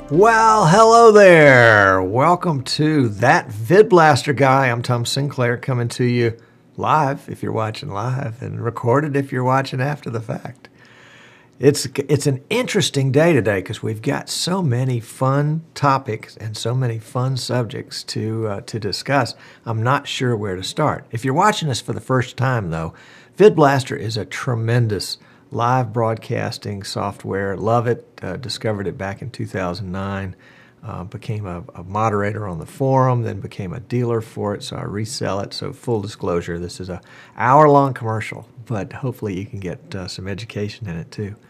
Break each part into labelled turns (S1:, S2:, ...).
S1: Well, hello there. Welcome to That VidBlaster Guy. I'm Tom Sinclair coming to you live if you're watching live and recorded if you're watching after the fact. It's an interesting day today because we've got so many fun topics and so many fun subjects to discuss. I'm not sure where to start. If you're watching us for the first time, though, VidBlaster is a tremendous live broadcasting software. Love it. Discovered it back in 2009. Became a moderator on the forum, then became a dealer for it, so I resell it. So full disclosure, this is an hour-long commercial, but hopefully you can get some education in it too.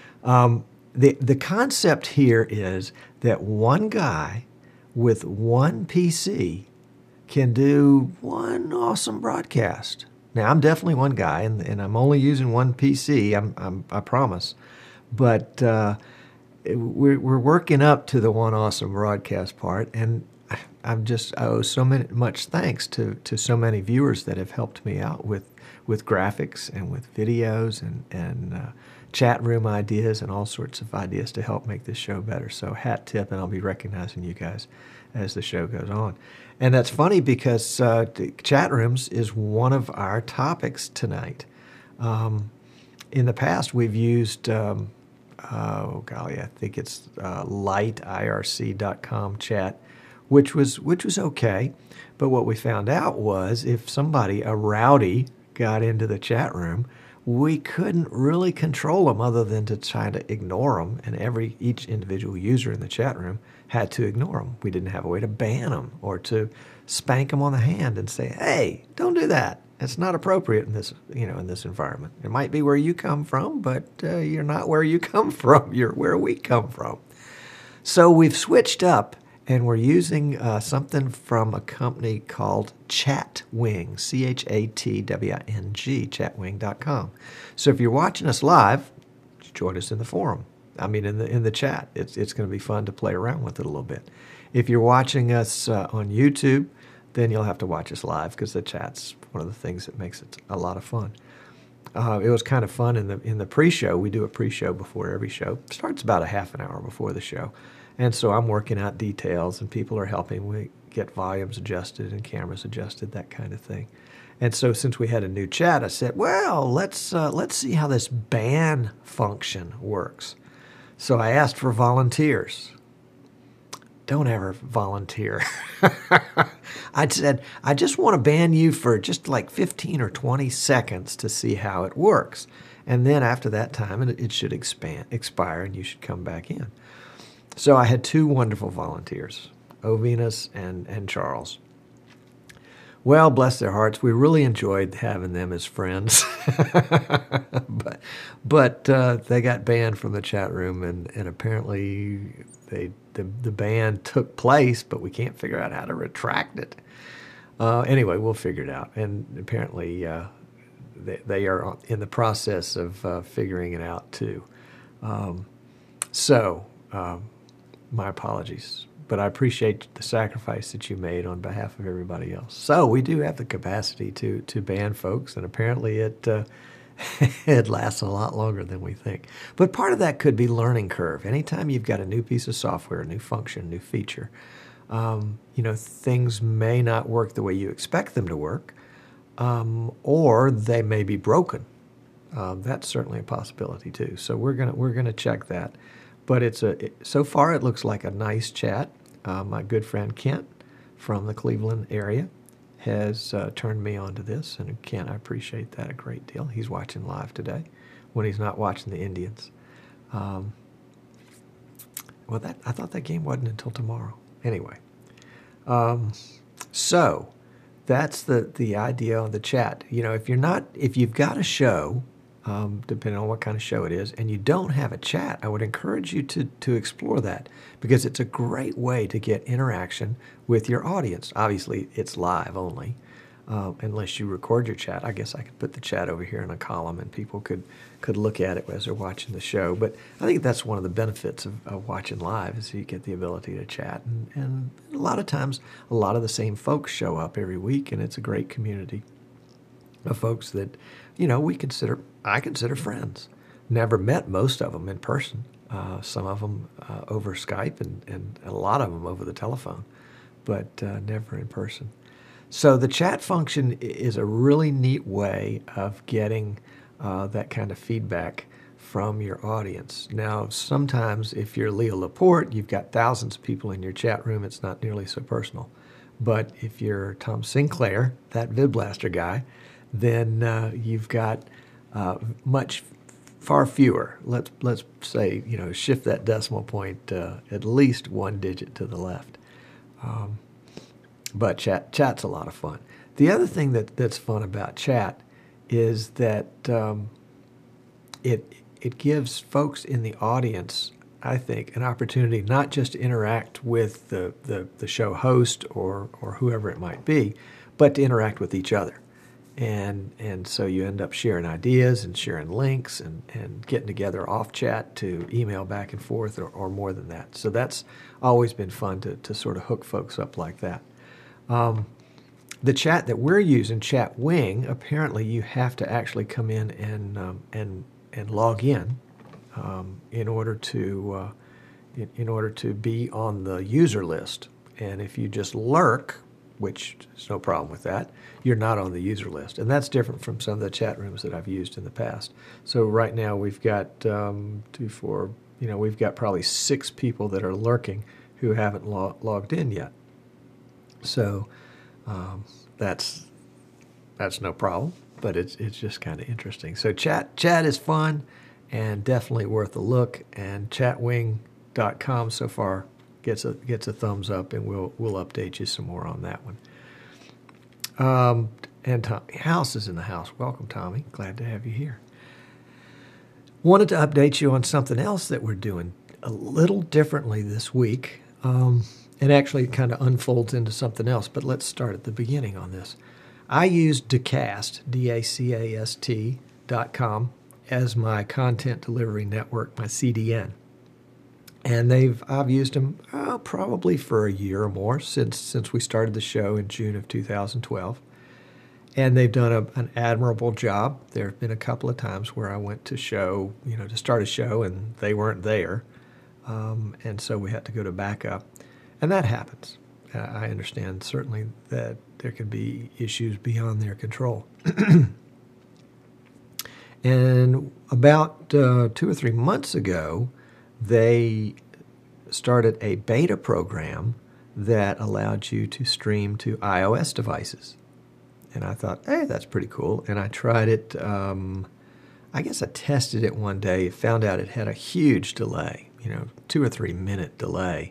S1: The concept here is that one guy with one PC can do one awesome broadcast. Now, I'm definitely one guy, and I'm only using one PC, I promise. But we're working up to the one awesome broadcast part, and I owe so much thanks to so many viewers that have helped me out with graphics and with videos and chat room ideas and all sorts of ideas to help make this show better. So hat tip, and I'll be recognizing you guys as the show goes on. And that's funny because chat rooms is one of our topics tonight. In the past, we've used, I think it's lightirc.com chat, which was okay. But what we found out was if a rowdy, got into the chat room, we couldn't really control them other than to try to ignore them, and each individual user in the chat room had to ignore them. We didn't have a way to ban them or to spank them on the hand and say, "Hey, don't do that. It's not appropriate in this environment. It might be where you come from, but you're not where you come from. You're where we come from." So we've switched up, and we're using something from a company called Chatwing, ChatWing, chatwing.com. So if you're watching us live, join us in the forum. I mean, in the chat. It's going to be fun to play around with it a little bit. If you're watching us on YouTube, then you'll have to watch us live because the chat's one of the things that makes it a lot of fun. It was kind of fun in the pre-show. We do a pre-show before every show. It starts about a half an hour before the show. And so I'm working out details, and people are helping me get volumes adjusted and cameras adjusted, that kind of thing. And so since we had a new chat, I said, well, let's see how this ban function works. So I asked for volunteers. Don't ever volunteer. I said, I just want to ban you for just like 15 or 20 seconds to see how it works. And then after that time, it should expire, and you should come back in. So I had two wonderful volunteers, Ovenus and Charles. Well, bless their hearts, we really enjoyed having them as friends. but they got banned from the chat room, and apparently the ban took place, but we can't figure out how to retract it. Anyway, we'll figure it out. And apparently they are in the process of figuring it out too. My apologies, but I appreciate the sacrifice that you made on behalf of everybody else. So we do have the capacity to ban folks, and apparently it lasts a lot longer than we think. But part of that could be learning curve. Anytime you've got a new piece of software, a new function, new feature, things may not work the way you expect them to work, or they may be broken. That's certainly a possibility too. So we're gonna check that. But so far it looks like a nice chat. My good friend Kent from the Cleveland area has turned me on to this, and Kent, I appreciate that a great deal. He's watching live today when he's not watching the Indians. I thought that game wasn't until tomorrow. Anyway, so that's the idea on the chat. If you've got a show, depending on what kind of show it is, and you don't have a chat, I would encourage you to explore that, because it's a great way to get interaction with your audience. Obviously, it's live only, unless you record your chat. I guess I could put the chat over here in a column, and people could look at it as they're watching the show. But I think that's one of the benefits of watching live, is you get the ability to chat. And a lot of times, a lot of the same folks show up every week, and it's a great community of folks that, I consider friends. Never met most of them in person. some of them over Skype and a lot of them over the telephone, but never in person. So the chat function is a really neat way of getting that kind of feedback from your audience. Now, sometimes if you're Leo Laporte, you've got thousands of people in your chat room, it's not nearly so personal. But if you're Tom Sinclair, that VidBlaster guy, then you've got far fewer. Let's say, shift that decimal point at least one digit to the left. But chat's a lot of fun. The other thing that's fun about chat is that it gives folks in the audience, I think, an opportunity not just to interact with the show host or whoever it might be, but to interact with each other. And so you end up sharing ideas and sharing links and getting together off chat to email back and forth or more than that. So that's always been fun to sort of hook folks up like that. The chat that we're using, Chatwing, apparently you have to actually come in and log in in order to be on the user list. And if you just lurk, which there's no problem with that, you're not on the user list. And that's different from some of the chat rooms that I've used in the past. So right now we've got we've got probably 6 people that are lurking who haven't logged in yet. So that's no problem, but it's just kind of interesting. So chat is fun and definitely worth a look. And chatwing.com so far gets a thumbs up, and we'll update you some more on that one. And Tommy House is in the house. Welcome, Tommy. Glad to have you here. Wanted to update you on something else that we're doing a little differently this week. It actually kind of unfolds into something else, but let's start at the beginning on this. I use Dacast, DACAST.com, as my content delivery network, my CDN. And I've used them probably for a year or more since we started the show in June of 2012. And they've done an admirable job. There have been a couple of times where I went to start a show and they weren't there. And so we had to go to backup. And that happens. I understand certainly that there can be issues beyond their control. And about 2 or 3 months ago, they started a beta program that allowed you to stream to iOS devices. And I thought, hey, that's pretty cool. And I tried it. I guess I tested it one day, found out it had a huge delay, 2 or 3 minute delay.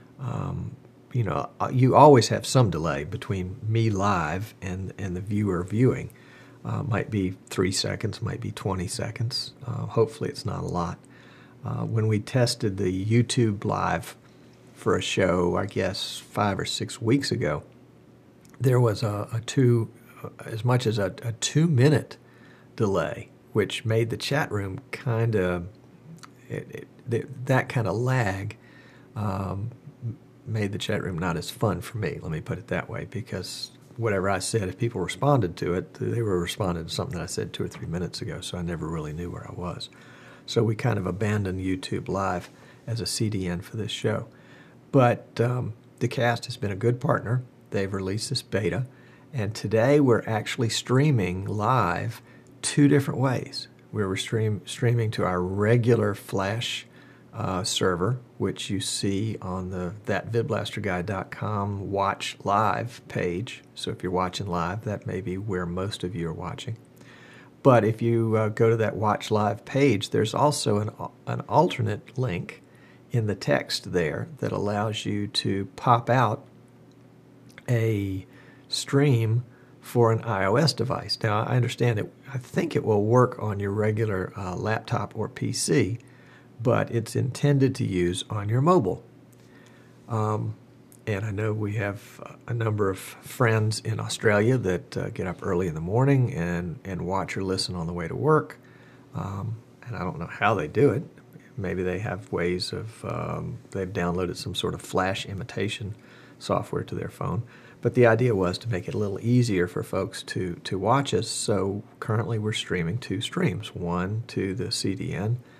S1: You always have some delay between me live and the viewer viewing. Might be 3 seconds, might be 20 seconds. Hopefully it's not a lot. When we tested the YouTube Live for a show, I guess 5 or 6 weeks ago, there was as much as a 2 minute delay, which made the chat room kind of, that kind of lag made the chat room not as fun for me, let me put it that way, because whatever I said, if people responded to it, they were responding to something that I said 2 or 3 minutes ago, so I never really knew where I was. So we kind of abandoned YouTube Live as a CDN for this show. But Dacast has been a good partner. They've released this beta, and today we're actually streaming live 2 different ways. We're streaming to our regular Flash server, which you see on the thatvidblasterguy.com watch live page. So if you're watching live, that may be where most of you are watching. But if you go to that watch live page, there's also an alternate link in the text there that allows you to pop out a stream for an iOS device. Now, I understand that I think it will work on your regular laptop or PC, but it's intended to use on your mobile. And I know we have a number of friends in Australia that get up early in the morning and watch or listen on the way to work. And I don't know how they do it. Maybe they have ways of, they've downloaded some sort of Flash imitation software to their phone. But the idea was to make it a little easier for folks to watch us. So currently we're streaming 2 streams, one to the CDN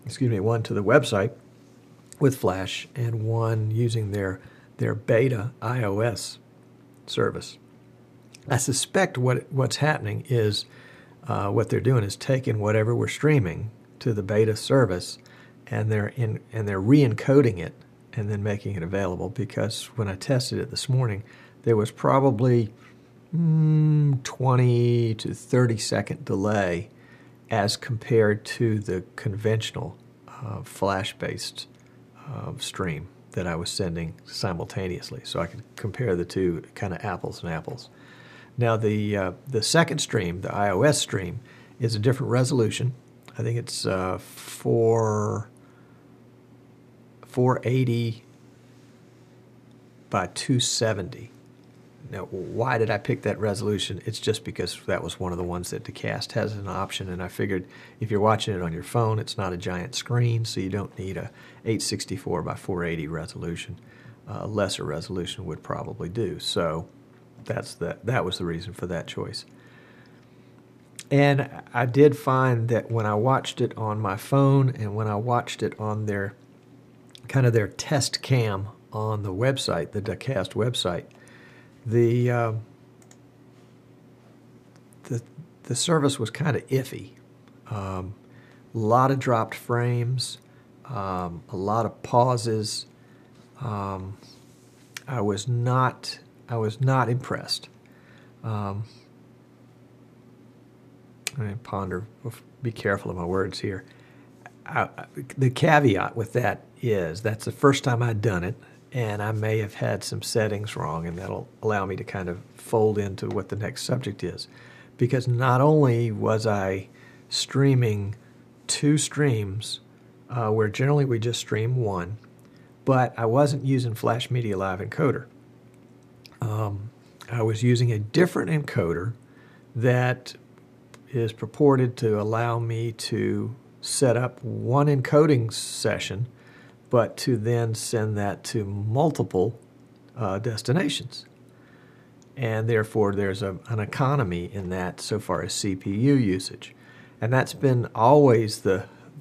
S1: one to the website with Flash, and one using their beta iOS service. I suspect what's happening is what they're doing is taking whatever we're streaming to the beta service, and they're re-encoding it and then making it available. Because when I tested it this morning, there was probably 20 to 30 second delay as compared to the conventional Flash-based stream that I was sending simultaneously, so I could compare the two, kind of apples and apples. Now the second stream, the iOS stream, is a different resolution. I think it's 480 by 270. Now, why did I pick that resolution? It's just because that was one of the ones that Dacast has as an option, and I figured if you're watching it on your phone, it's not a giant screen, so you don't need a 864 by 480 resolution. A lesser resolution would probably do. So that was the reason for that choice. And I did find that when I watched it on my phone and when I watched it on their test cam on the website, the Dacast website, the service was kind of iffy. A lot of dropped frames, a lot of pauses. I was not impressed. I ponder. Be careful of my words here. The caveat with that is that's the first time I'd done it, and I may have had some settings wrong, and that'll allow me to kind of fold into what the next subject is. Because not only was I streaming two streams, where generally we just stream one, but I wasn't using Flash Media Live Encoder. I was using a different encoder that is purported to allow me to set up one encoding session, but to then send that to multiple destinations. And therefore, there's an economy in that so far as CPU usage. And that's been always the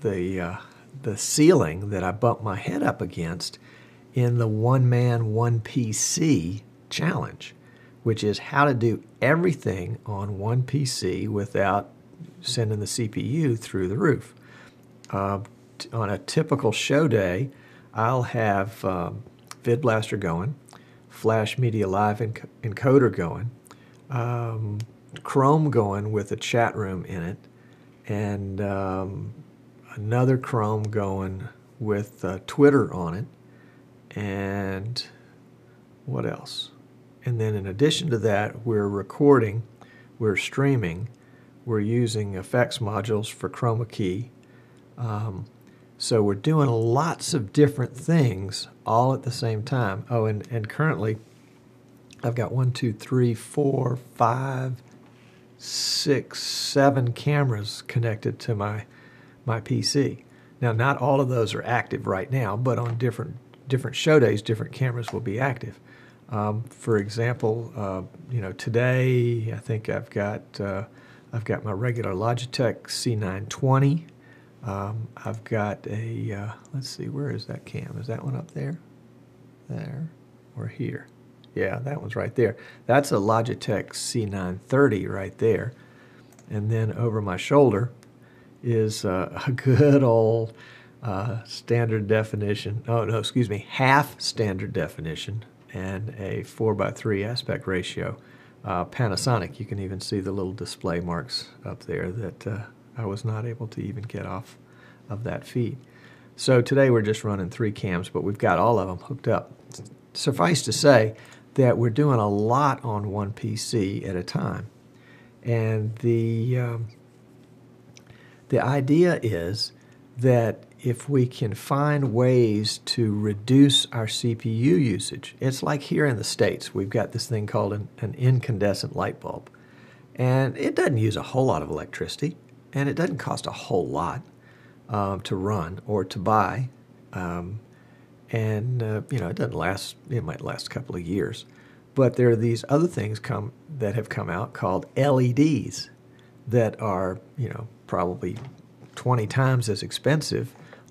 S1: ceiling that I bump my head up against in the one man, one PC challenge, which is how to do everything on one PC without sending the CPU through the roof. On a typical show day, I'll have VidBlaster going, Flash Media Live Encoder going, Chrome going with a chat room in it, and another Chrome going with Twitter on it, and what else? And then in addition to that, we're recording, we're streaming, we're using effects modules for chroma key. So we're doing lots of different things all at the same time. Oh, and currently I've got 1, 2, 3, 4, 5, 6, 7 cameras connected to my PC. Now, not all of those are active right now, but on different show days, different cameras will be active. For example, today I think I've got my regular Logitech C920. I've got a, let's see, where is that cam? Is that one up there? There? Or here? Yeah, that one's right there. That's a Logitech C930 right there. And then over my shoulder is a good old standard definition, half standard definition and a 4:3 aspect ratio. Panasonic. You can even see the little display marks up there that I was not able to even get off of that feed. So today we're just running 3 cams, but we've got all of them hooked up. Suffice to say that we're doing a lot on one PC at a time. And the idea is that if we can find ways to reduce our CPU usage, it's like here in the States, we've got this thing called an incandescent light bulb. And it doesn't use a whole lot of electricity, and it doesn't cost a whole lot to run or to buy. It doesn't last, it might last a couple of years. But there are these other things that have come out called LEDs that are, probably 20 times as expensive,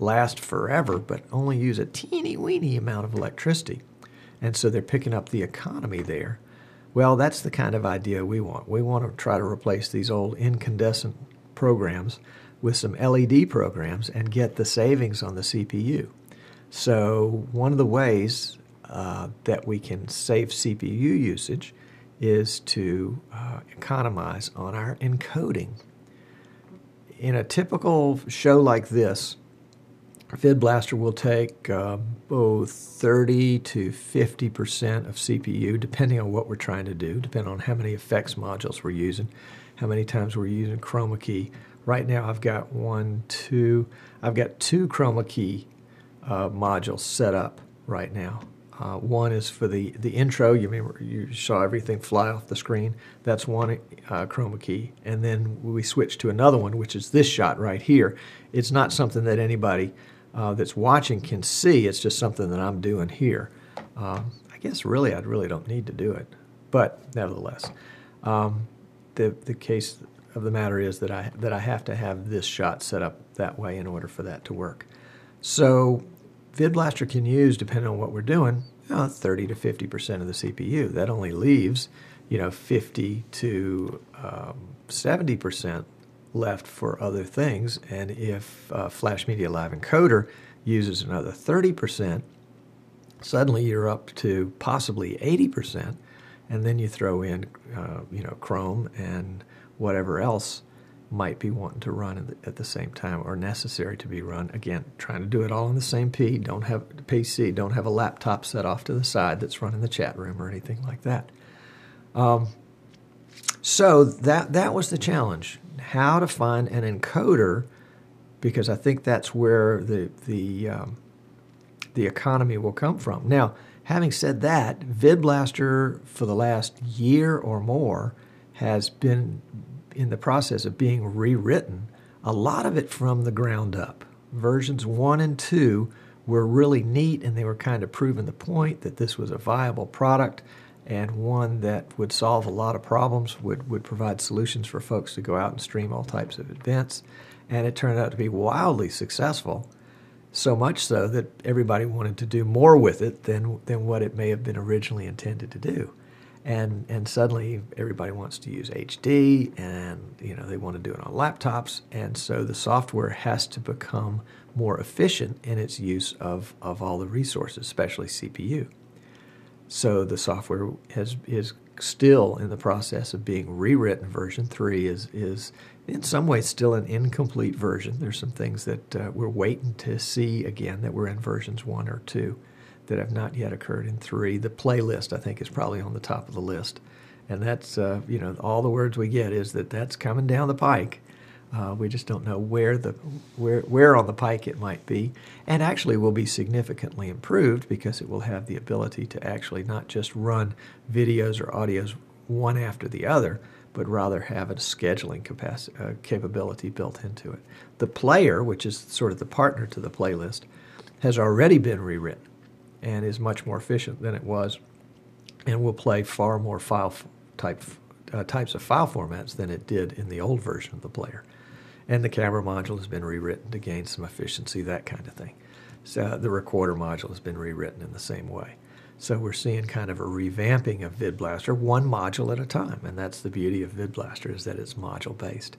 S1: last forever, but only use a teeny weeny amount of electricity. And so they're picking up the economy there. Well, that's the kind of idea we want. We want to try to replace these old incandescent programs with some LED programs and get the savings on the CPU. So one of the ways that we can save CPU usage is to economize on our encoding. In a typical show like this, VidBlaster will take 30 to 50% of CPU, depending on what we're trying to do, depending on how many effects modules we're using, how many times we're using chroma key. Right now I've got two chroma key modules set up right now. One is for the intro. You remember you saw everything fly off the screen. That's one chroma key. And then we switch to another one, which is this shot right here. It's not something that anybody that's watching can see. It's just something that I'm doing here. I guess really I really don't need to do it. But nevertheless, the case of the matter is that I have to have this shot set up that way in order for that to work. So VidBlaster can use, depending on what we're doing, 30 to 50% of the CPU. That only leaves, 50 to 70% left for other things. And if Flash Media Live Encoder uses another 30%, suddenly you're up to possibly 80%. And then you throw in, Chrome and whatever else might be wanting to run at the same time or necessary to be run. Again, trying to do it all on the same PC, don't have a laptop set off to the side that's running the chat room or anything like that. So that was the challenge, how to find an encoder, because I think that's where the economy will come from. Now, having said that, VidBlaster for the last year or more has been in the process of being rewritten, a lot of it from the ground up. Versions 1 and 2 were really neat, and they were kind of proving the point that this was a viable product and one that would solve a lot of problems, would provide solutions for folks to go out and stream all types of events. And it turned out to be wildly successful, so much so that everybody wanted to do more with it than what it may have been originally intended to do. And suddenly everybody wants to use HD, and they want to do it on laptops, and so the software has to become more efficient in its use of all the resources, especially CPU. So the software is still in the process of being rewritten. Version 3 is in some ways still an incomplete version. There's some things that we're waiting to see again that were in versions 1 or 2. That have not yet occurred in 3. The playlist, I think, is probably on the top of the list. And that's, all the words we get is that's coming down the pike. We just don't know where on the pike it might be. And actually will be significantly improved because it will have the ability to actually not just run videos or audios one after the other, but rather have a scheduling capability built into it. The player, which is sort of the partner to the playlist, has already been rewritten and is much more efficient than it was, and will play far more types of file formats than it did in the old version of the player. And the camera module has been rewritten to gain some efficiency, that kind of thing. So the recorder module has been rewritten in the same way. So we're seeing kind of a revamping of VidBlaster, one module at a time, and that's the beauty of VidBlaster, is that it's module-based.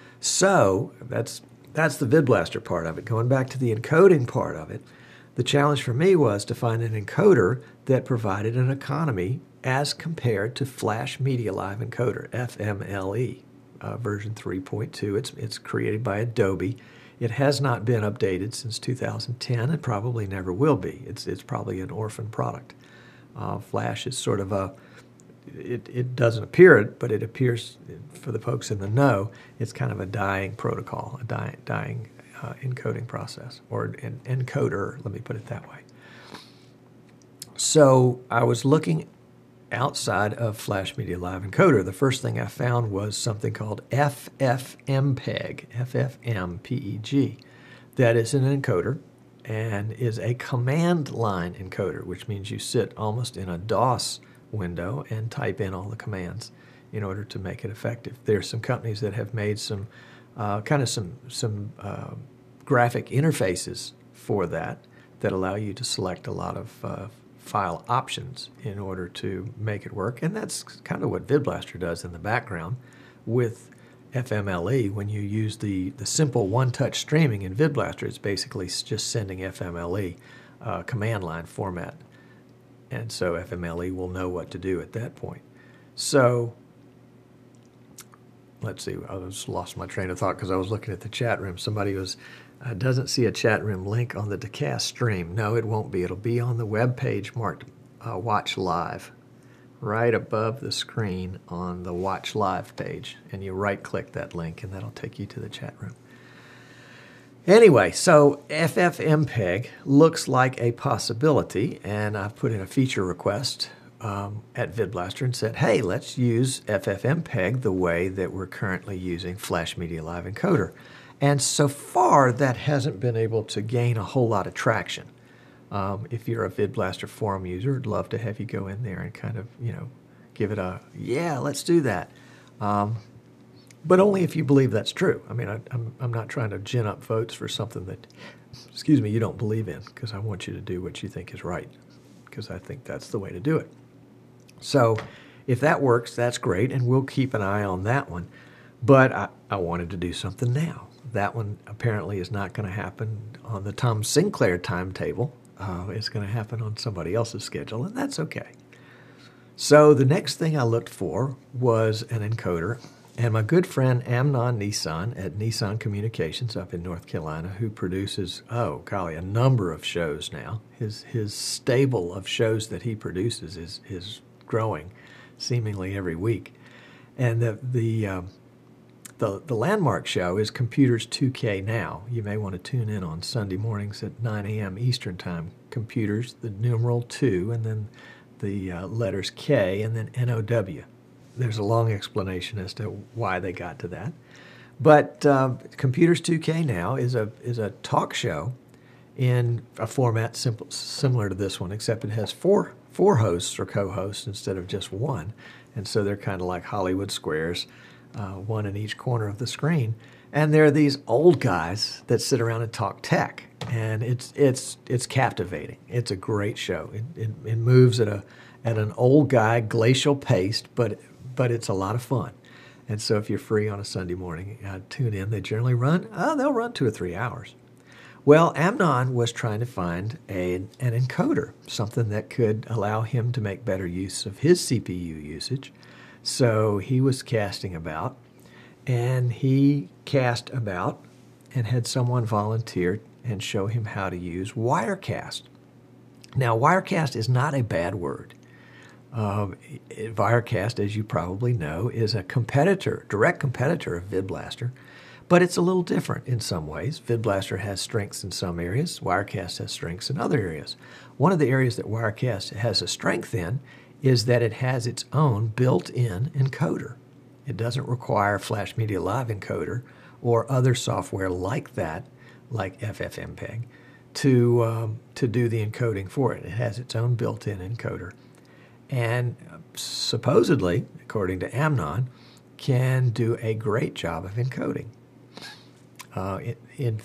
S1: So that's the VidBlaster part of it. Going back to the encoding part of it, the challenge for me was to find an encoder that provided an economy as compared to Flash Media Live Encoder, FMLE, version 3.2. It's created by Adobe. It has not been updated since 2010 and probably never will be. It's probably an orphan product. Flash is sort of it doesn't appear it, but it appears for the folks in the know, it's kind of a dying protocol, a dying encoding process, or an encoder, let me put it that way. So I was looking outside of Flash Media Live Encoder. The first thing I found was something called FFmpeg, FFmpeg. That is an encoder and is a command line encoder, which means you sit almost in a DOS window and type in all the commands in order to make it effective. There are some companies that have made some graphic interfaces for that allow you to select a lot of file options in order to make it work. And that's kind of what VidBlaster does in the background with FMLE. When you use the simple one-touch streaming in VidBlaster, it's basically just sending FMLE command line format. And so FMLE will know what to do at that point. So let's see, I just lost my train of thought because I was looking at the chat room. Somebody doesn't see a chat room link on the Dacast stream. No, it won't be. It'll be on the web page marked Watch Live, right above the screen on the Watch Live page. And you right-click that link, and that'll take you to the chat room. Anyway, so FFmpeg looks like a possibility, and I've put in a feature request at VidBlaster and said, hey, let's use FFmpeg the way that we're currently using Flash Media Live Encoder. And so far, that hasn't been able to gain a whole lot of traction. If you're a VidBlaster forum user, I'd love to have you go in there and kind of, give it a, yeah, let's do that. But only if you believe that's true. I mean, I'm not trying to gin up votes for something that, you don't believe in, because I want you to do what you think is right, because I think that's the way to do it. So if that works, that's great, and we'll keep an eye on that one. But I wanted to do something now. That one apparently is not going to happen on the Tom Sinclair timetable. It's going to happen on somebody else's schedule, and that's okay. So the next thing I looked for was an encoder, and my good friend Amnon Nissan at Nissan Communications up in North Carolina, who produces, a number of shows now. His stable of shows that he produces is growing seemingly every week. And the landmark show is Computers 2K Now. You may want to tune in on Sunday mornings at 9 a.m. Eastern Time. Computers, the numeral 2, and then the letters K, and then NOW. There's a long explanation as to why they got to that. But Computers 2K Now is a talk show in a format similar to this one, except it has four hosts or co-hosts instead of just one. And so they're kind of like Hollywood squares, one in each corner of the screen. And there are these old guys that sit around and talk tech. And it's captivating. It's a great show. It moves at an old guy glacial pace, but it's a lot of fun. And so if you're free on a Sunday morning, tune in. They generally they'll run 2 or 3 hours. Well, Amnon was trying to find an encoder, something that could allow him to make better use of his CPU usage. So he was casting about, and he cast about and had someone volunteer and show him how to use Wirecast. Now, Wirecast is not a bad word. Wirecast, as you probably know, is a direct competitor of VidBlaster, but it's a little different in some ways. VidBlaster has strengths in some areas. Wirecast has strengths in other areas. One of the areas that Wirecast has a strength in is that it has its own built-in encoder. It doesn't require Flash Media Live Encoder or other software like that, like FFmpeg, to do the encoding for it. It has its own built-in encoder. And supposedly, according to Amnon, can do a great job of encoding. In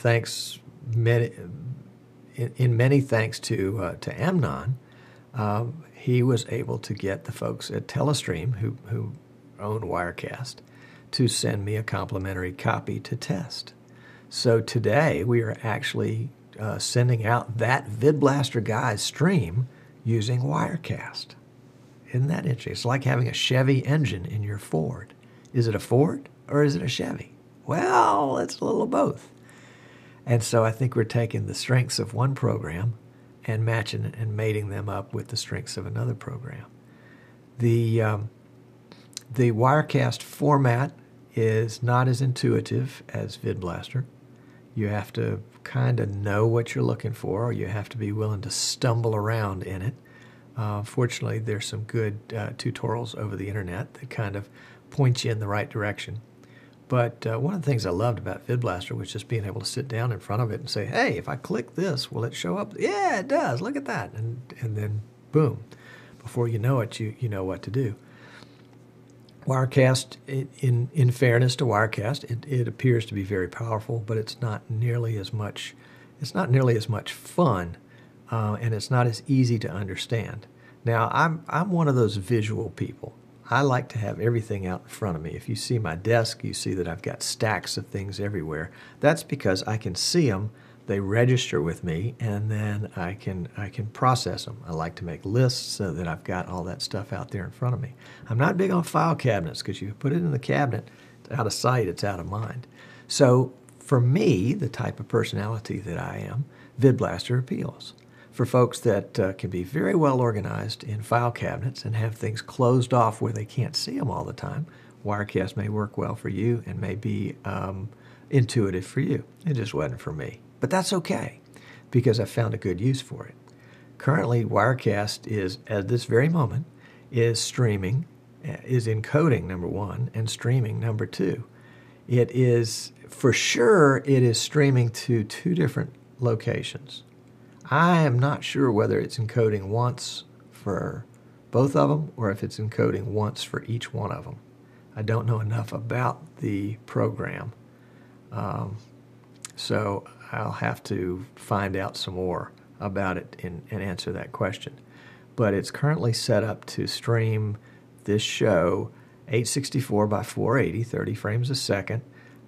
S1: many thanks to Amnon, he was able to get the folks at Telestream, who own Wirecast, to send me a complimentary copy to test. So today we are actually sending out that VidBlaster Guys stream using Wirecast. Isn't that interesting? It's like having a Chevy engine in your Ford. Is it a Ford or is it a Chevy? Well, it's a little of both. And so I think we're taking the strengths of one program and matching and mating them up with the strengths of another program. The Wirecast format is not as intuitive as VidBlaster. You have to kind of know what you're looking for, or you have to be willing to stumble around in it. Fortunately, there's some good tutorials over the internet that kind of point you in the right direction. But one of the things I loved about VidBlaster was just being able to sit down in front of it and say, hey, if I click this, will it show up? Yeah, it does. Look at that. And then, boom. Before you know it, you know what to do. Wirecast, in fairness to Wirecast, it appears to be very powerful, but it's not nearly as much. It's not nearly as much fun, and it's not as easy to understand. Now, I'm one of those visual people. I like to have everything out in front of me. If you see my desk, you see that I've got stacks of things everywhere. That's because I can see them. They register with me, and then I can process them. I like to make lists so that I've got all that stuff out there in front of me. I'm not big on file cabinets because you put it in the cabinet, it's out of sight, it's out of mind. So for me, the type of personality that I am, VidBlaster appeals. For folks that can be very well organized in file cabinets and have things closed off where they can't see them all the time, Wirecast may work well for you and may be intuitive for you. It just wasn't for me. But that's okay, because I found a good use for it. Currently, Wirecast is, at this very moment, is streaming, is encoding, number one, and streaming, number two. It is, for sure, it is streaming to 2 different locations. I am not sure whether it's encoding once for both of them or if it's encoding once for each one of them. I don't know enough about the program. So I'll have to find out some more about it and answer that question. But it's currently set up to stream this show 864 by 480, 30 frames a second,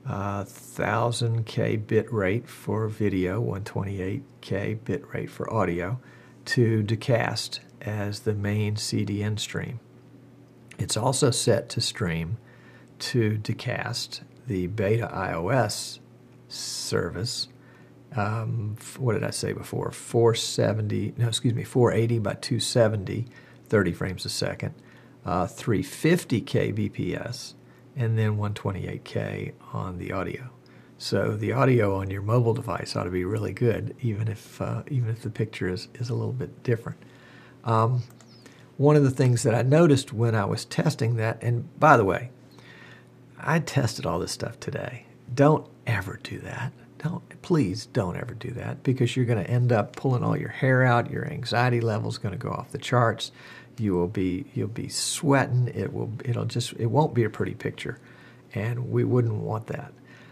S1: 1000K bit rate for video, 128K bit rate for audio, to Dacast as the main CDN stream. It's also set to stream to Dacast, the beta iOS service. What did I say before? 480 by 270, 30 frames a second, 350K BPS, and then 128K on the audio. So the audio on your mobile device ought to be really good, even if the picture is a little bit different. One of the things that I noticed when I was testing that, and by the way, I tested all this stuff today. Don't ever do that. Please don't ever do that, because you're going to end up pulling all your hair out. Your anxiety level is going to go off the charts. You'll be sweating. It won't be a pretty picture, and we wouldn't want that.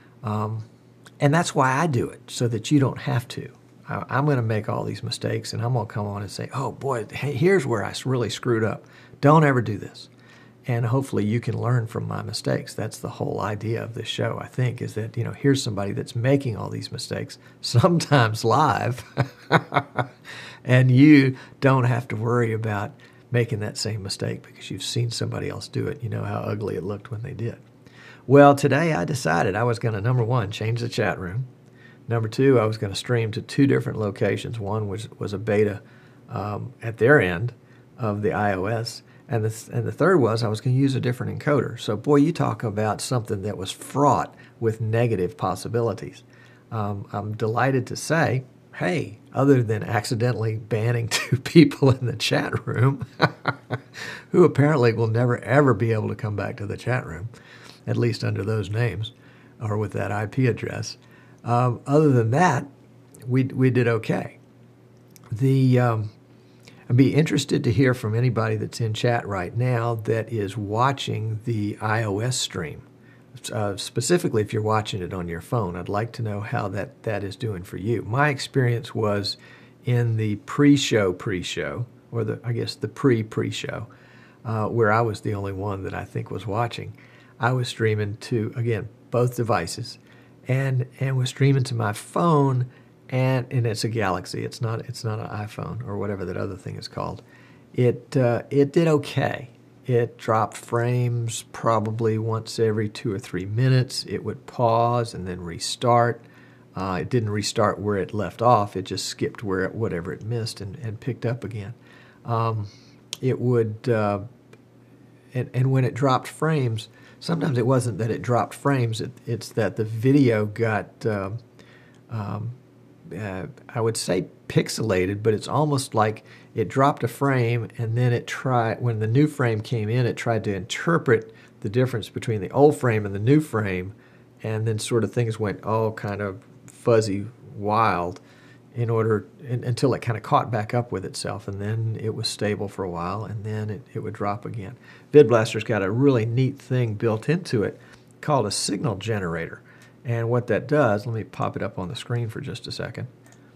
S1: And that's why I do it, so that you don't have to. I'm going to make all these mistakes, and I'm going to come on and say, oh boy, hey, here's where I really screwed up. Don't ever do this. And hopefully you can learn from my mistakes. That's the whole idea of this show, I think, is that, here's somebody that's making all these mistakes, sometimes live, and you don't have to worry about making that same mistake because you've seen somebody else do it. You know how ugly it looked when they did. Well, today I decided I was going to, number one, change the chat room. Number two, I was going to stream to 2 different locations. One was a beta at their end of the iOS. And the third was I was going to use a different encoder. So, boy, you talk about something that was fraught with negative possibilities. I'm delighted to say, hey, other than accidentally banning 2 people in the chat room, who apparently will never, ever be able to come back to the chat room, at least under those names or with that IP address. Other than that, we did okay. I'd be interested to hear from anybody that's in chat right now that is watching the iOS stream. Specifically, if you're watching it on your phone, I'd like to know how that is doing for you. My experience was in the pre-show, or the pre-show, where I was the only one that I think was watching. I was streaming to, again, both devices, and was streaming to my phone. And it's a Galaxy. It's not an iPhone or whatever that other thing is called. It did okay. It dropped frames probably once every 2 or 3 minutes. It would pause and then restart. It didn't restart where it left off. It just skipped whatever it missed and picked up again. It would, and when it dropped frames, sometimes it wasn't that it dropped frames. It's that the video got I would say pixelated, but it's almost like it dropped a frame and then when the new frame came in, it tried to interpret the difference between the old frame and the new frame, and then sort of things went all kind of fuzzy, wild, until it kind of caught back up with itself, and then it was stable for a while, and then it would drop again. VidBlaster's got a really neat thing built into it called a signal generator. And what that does, let me pop it up on the screen for just a second.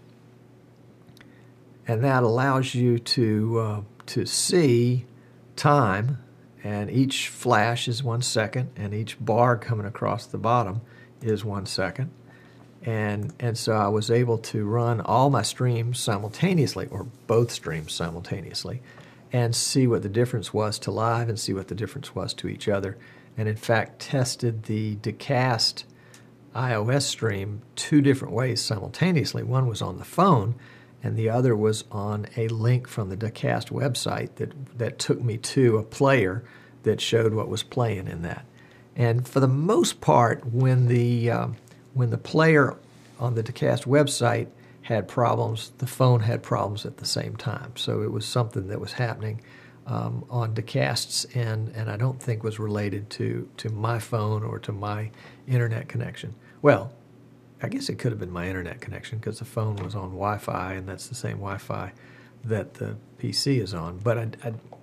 S1: And that allows you to see time, and each flash is 1 second, and each bar coming across the bottom is 1 second. And so I was able to run all my streams simultaneously, or both streams simultaneously, and see what the difference was to live and see what the difference was to each other. And in fact, tested the Dacast iOS stream 2 different ways simultaneously. One was on the phone, and the other was on a link from the Dacast website that took me to a player that showed what was playing in that. And for the most part, when the player on the Dacast website had problems, the phone had problems at the same time. So it was something that was happening on Dacast's end, and I don't think was related to my phone or to my internet connection. Well, I guess it could have been my internet connection because the phone was on Wi-Fi, and that's the same Wi-Fi that the PC is on. But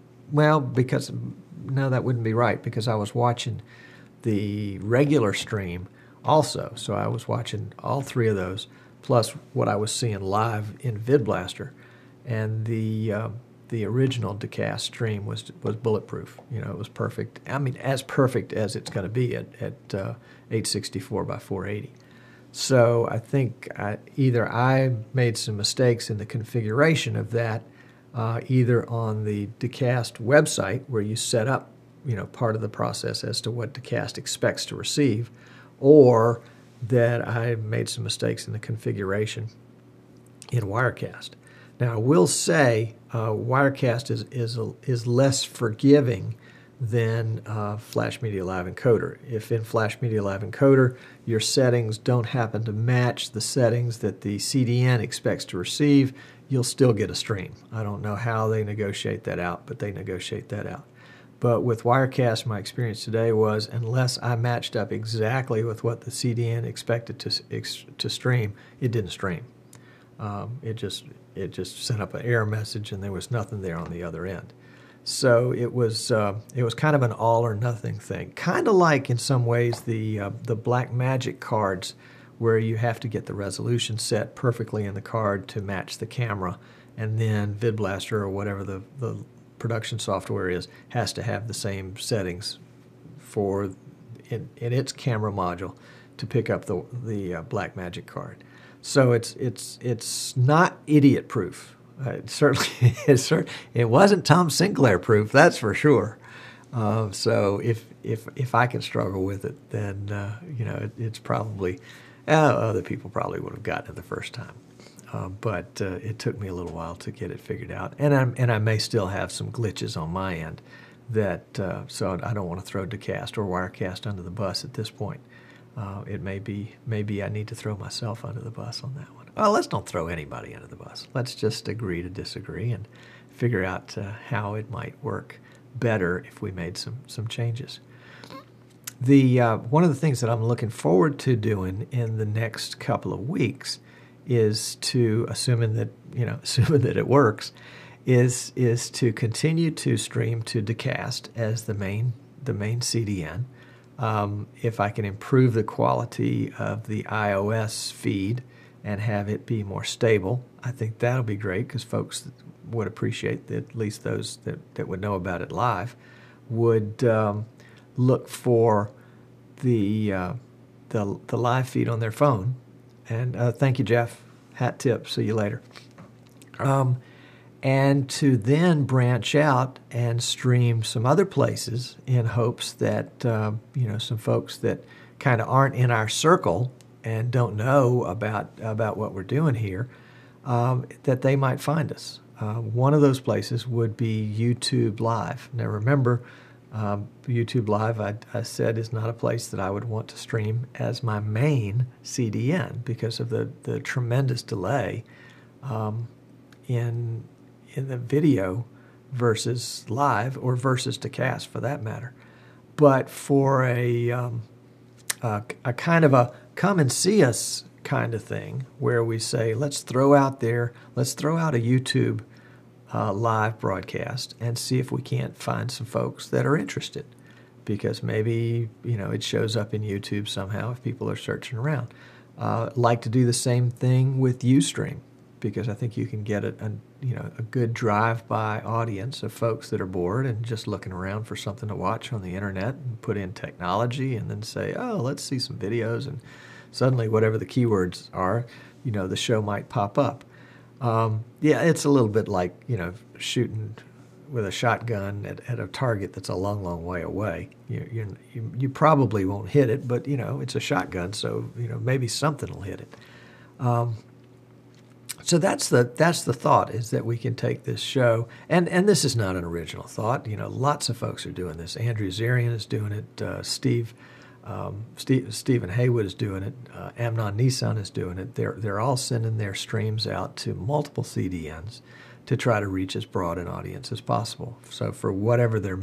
S1: no, that wouldn't be right, because I was watching the regular stream also. So I was watching all 3 of those, plus what I was seeing live in VidBlaster. And the original Dacast stream was bulletproof. It was perfect. I mean, as perfect as it's going to be at 864 by 480. So I think either I made some mistakes in the configuration of that, either on the Dacast website where you set up, part of the process as to what Dacast expects to receive, or that I made some mistakes in the configuration in Wirecast. Now, I will say Wirecast is less forgiving than Flash Media Live Encoder. If in Flash Media Live Encoder your settings don't happen to match the settings that the CDN expects to receive, you'll still get a stream. I don't know how they negotiate that out, but they negotiate that out. But with Wirecast, my experience today was, unless I matched up exactly with what the CDN expected to stream, it didn't stream. It just sent up an error message, and there was nothing there on the other end. So it was kind of an all or nothing thing, kind of like in some ways the Blackmagic cards, where you have to get the resolution set perfectly in the card to match the camera, and then VidBlaster or whatever the production software has to have the same settings for in its camera module to pick up the Blackmagic card. So it's not idiot proof. It wasn't Tom Sinclair proof, that's for sure. So if I can struggle with it, then it's probably other people probably would have gotten it the first time. But it took me a little while to get it figured out, and I may still have some glitches on my end that so I don't want to throw Dacast or Wirecast under the bus at this point. It maybe I need to throw myself under the bus on that one. Well, let's don't throw anybody under the bus. Let's just agree to disagree and figure out how it might work better if we made some changes. One of the things that I'm looking forward to doing in the next couple of weeks is to, assuming that it works, is to continue to stream to Dacast as the main CDN. If I can improve the quality of the iOS feed and have it be more stable, I think that'll be great, because folks would appreciate that, at least those that would know about it live would look for the live feed on their phone. And thank you, Jeff. Hat tip. See you later. And to then branch out and stream some other places in hopes that some folks that kind of aren't in our circle and don't know about what we're doing here, that they might find us. One of those places would be YouTube Live. Now remember, YouTube Live, I said, is not a place that I would want to stream as my main CDN because of the tremendous delay in the video versus live, or versus Dacast for that matter. But for a kind of a come and see us kind of thing where we say, let's throw out a YouTube live broadcast and see if we can't find some folks that are interested, because maybe, it shows up in YouTube somehow if people are searching around. Like to do the same thing with Ustream, because I think you can get a good drive-by audience of folks that are bored and just looking around for something to watch on the internet, and put in technology and then say, oh, let's see some videos, and suddenly whatever the keywords are, the show might pop up. It's a little bit like, shooting with a shotgun at a target that's a long, long way away. You probably won't hit it, but, it's a shotgun, so, maybe something will hit it. So that's the thought, is that we can take this show, and this is not an original thought. Lots of folks are doing this. Andrew Zarian is doing it. Stephen Haywood is doing it. Amnon Nissan is doing it. They're all sending their streams out to multiple CDNs to try to reach as broad an audience as possible. So for whatever their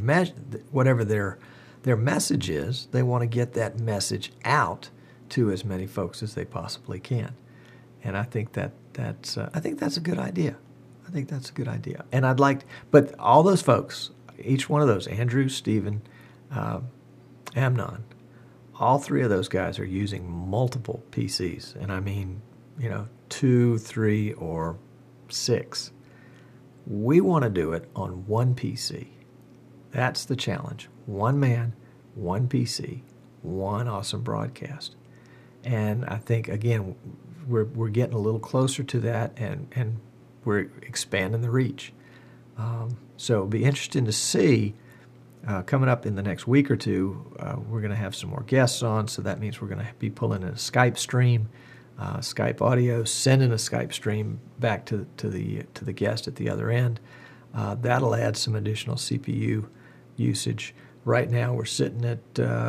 S1: message is, they want to get that message out to as many folks as they possibly can. And I think that's a good idea. I think that's a good idea. And but all those folks, each one of those, Andrew, Stephen, Amnon, all three of those guys are using multiple PCs. And I mean, 2, 3, or 6. We want to do it on one PC. That's the challenge. One man, one PC, one awesome broadcast. And I think, again, we're getting a little closer to that, and we're expanding the reach. So it'll be interesting to see. Coming up in the next week or two, we're going to have some more guests on, so that means we're going to be pulling in a Skype stream, Skype audio, sending a Skype stream back to the guest at the other end. That'll add some additional CPU usage. Right now we're sitting at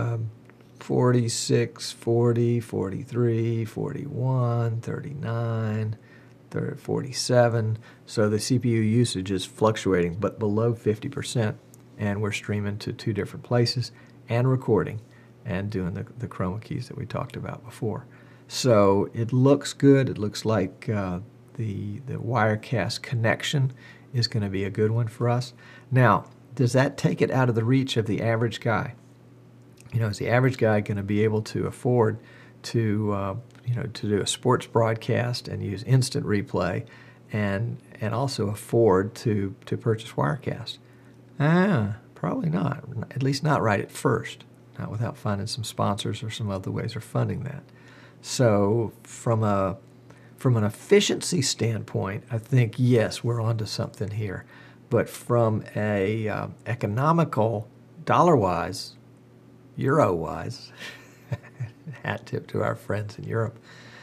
S1: 46, 40, 43, 41, 39, 47. So the CPU usage is fluctuating, but below 50%. And we're streaming to 2 different places and recording and doing the chroma keys that we talked about before. So it looks good. It looks like the Wirecast connection is going to be a good one for us. Now, does that take it out of the reach of the average guy? Is the average guy going to be able to afford to do a sports broadcast and use instant replay, and also afford to purchase Wirecast? Probably not. At least not right at first. Not without finding some sponsors or some other ways of funding that. So from an efficiency standpoint, I think, yes, we're onto something here. But from a economical, dollar-wise, euro-wise, hat tip to our friends in Europe,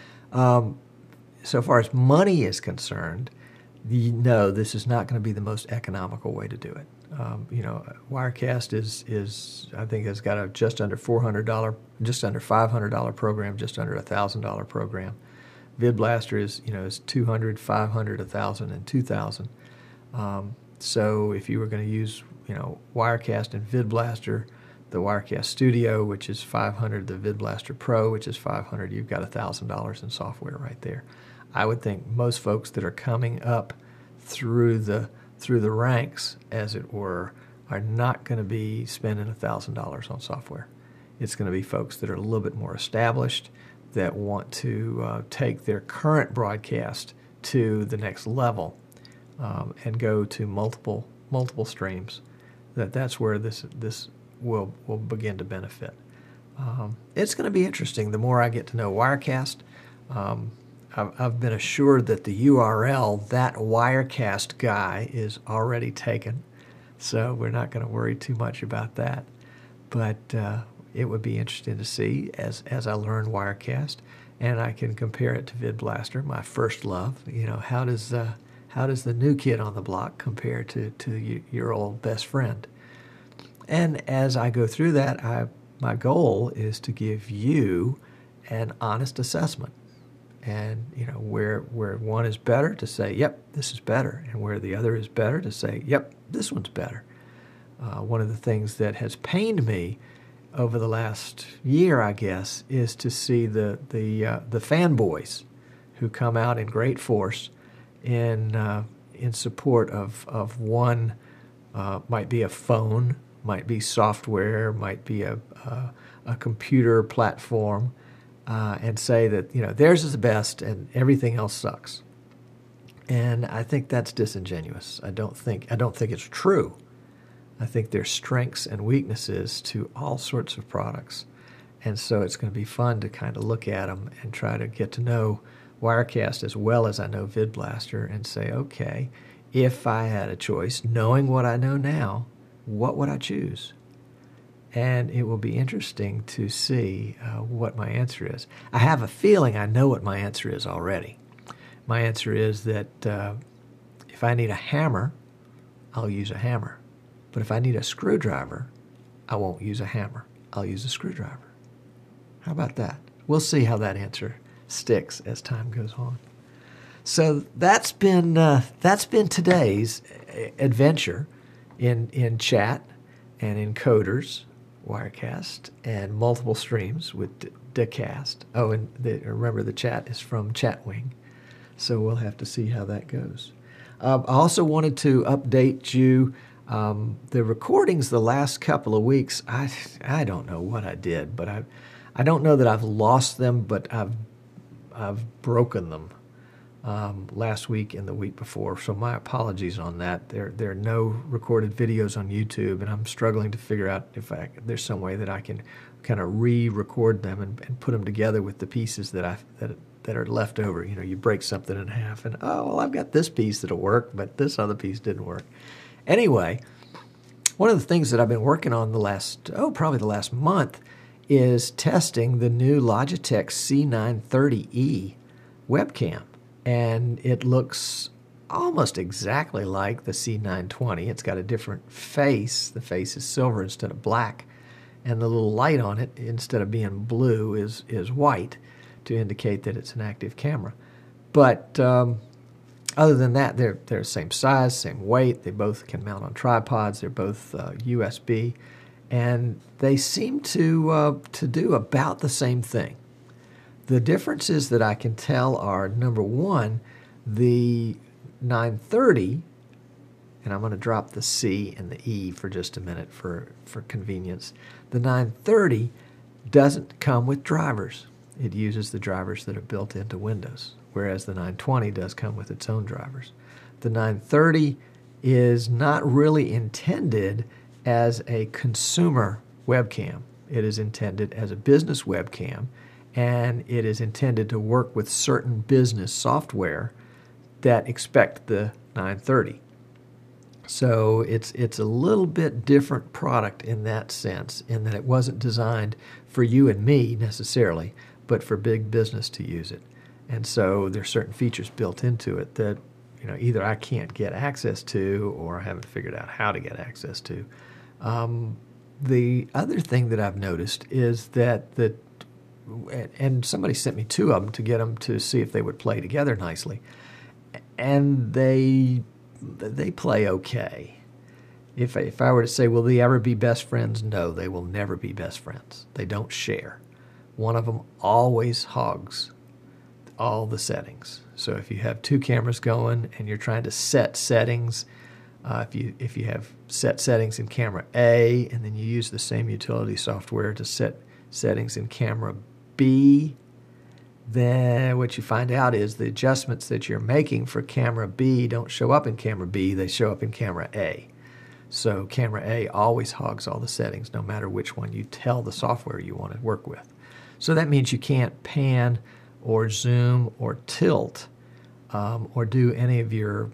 S1: so far as money is concerned, no, this is not going to be the most economical way to do it. Wirecast is I think has got a just under $500 program, just under $1,000 program. VidBlaster is $200, $500, $1,000, and $2,000. So if you were going to use Wirecast and VidBlaster, the Wirecast Studio, which is $500, the VidBlaster Pro, which is $500, you've got $1,000 in software right there. I would think most folks that are coming up through the ranks, as it were, are not going to be spending $1,000 on software. It's going to be folks that are a little bit more established, that want to take their current broadcast to the next level, and go to multiple streams. That's where this will begin to benefit. It's going to be interesting. The more I get to know Wirecast, I've been assured that the URL, that Wirecast guy, is already taken, so we're not going to worry too much about that. But it would be interesting to see as I learn Wirecast, and I can compare it to VidBlaster, my first love. How does the new kid on the block compare to your old best friend? And as I go through that, my goal is to give you an honest assessment. And, where one is better, to say, yep, this is better. And where the other is better, to say, yep, this one's better. One of the things that has pained me over the last year, I guess, is to see the fanboys who come out in great force in support of one, might be a phone, might be software, might be a computer platform, and say that theirs is the best and everything else sucks. And I think that's disingenuous. I don't think it's true. I think there's strengths and weaknesses to all sorts of products. And so it's going to be fun to kind of look at them and try to get to know Wirecast as well as I know VidBlaster and say, okay, if I had a choice, knowing what I know now, what would I choose? And it will be interesting to see what my answer is. I have a feeling I know what my answer is already. My answer is that if I need a hammer, I'll use a hammer. But if I need a screwdriver, I won't use a hammer. I'll use a screwdriver. How about that? We'll see how that answer sticks as time goes on. So that's been today's adventure in chat and in Coders, Wirecast, and multiple streams with Dacast. Oh, and remember the chat is from Chatwing. So we'll have to see how that goes. I also wanted to update you. The recordings the last couple of weeks, I don't know what I did, but I don't know that I've lost them, but I've broken them last week and the week before. So my apologies on that. There are no recorded videos on YouTube, and I'm struggling to figure out if there's some way that I can kind of re-record them and put them together with the pieces that are left over. You break something in half, and I've got this piece that'll work, but this other piece didn't work. Anyway, one of the things that I've been working on probably the last month is testing the new Logitech C930E webcam. And it looks almost exactly like the C920. It's got a different face. The face is silver instead of black. And the little light on it, instead of being blue, is white to indicate that it's an active camera. But other than that, they're the same size, same weight. They both can mount on tripods. They're both USB. And they seem to do about the same thing. The differences that I can tell are, number one, the 930, and I'm going to drop the C and the E for just a minute for convenience. The 930 doesn't come with drivers. It uses the drivers that are built into Windows, whereas the 920 does come with its own drivers. The 930 is not really intended as a consumer webcam. It is intended as a business webcam, and it is intended to work with certain business software that expect the 930. So it's a little bit different product in that sense, in that it wasn't designed for you and me necessarily, but for big business to use it. And so there's certain features built into it that either I can't get access to or I haven't figured out how to get access to. The other thing that I've noticed is that and somebody sent me two of them to get them to see if they would play together nicely, and they play okay. If I were to say, will they ever be best friends? No, they will never be best friends. They don't share. One of them always hogs all the settings. So if you have two cameras going and you're trying to set settings, if you have set settings in camera A and then you use the same utility software to set settings in camera B, then what you find out is the adjustments that you're making for camera B don't show up in camera B, they show up in camera A. So camera A always hogs all the settings, no matter which one you tell the software you want to work with. So that means you can't pan or zoom or tilt or do any of your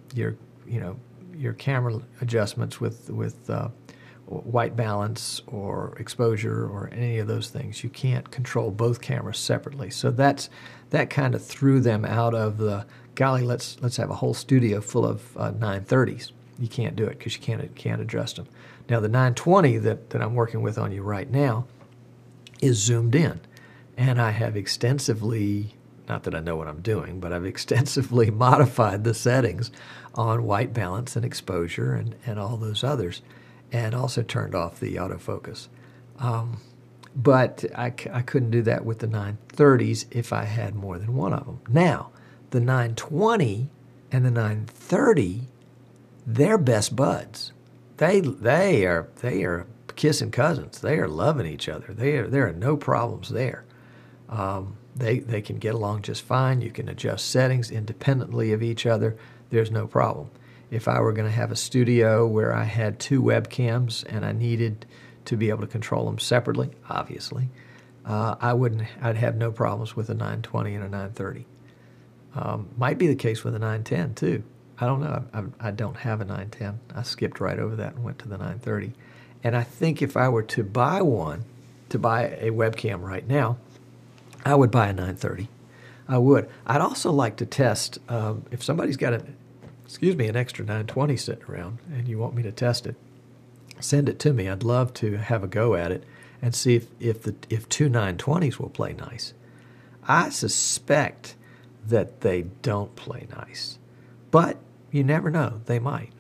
S1: camera adjustments with white balance or exposure or any of those things. You can't control both cameras separately. So that kind of threw them out of the, golly, let's have a whole studio full of 930s. You can't do it because you can't adjust them. Now the 920 that I'm working with on you right now is zoomed in. And I have extensively, not that I know what I'm doing, but I've extensively modified the settings on white balance and exposure and all those others, and also turned off the autofocus. But I couldn't do that with the 930s if I had more than one of them. Now, the 920 and the 930, they're best buds. They are kissing cousins. They are loving each other. There are no problems there. They can get along just fine. You can adjust settings independently of each other. There's no problem. If I were going to have a studio where I had two webcams and I needed to be able to control them separately, obviously, I'd have no problems with a 920 and a 930. Might be the case with a 910 too. I don't know. I don't have a 910. I skipped right over that and went to the 930. And I think if I were to buy a webcam right now, I would buy a 930. I would. I'd also like to test if somebody's got an extra 920 sitting around and you want me to test it, send it to me. I'd love to have a go at it and see if two 920s will play nice. I suspect that they don't play nice, but you never know. They might.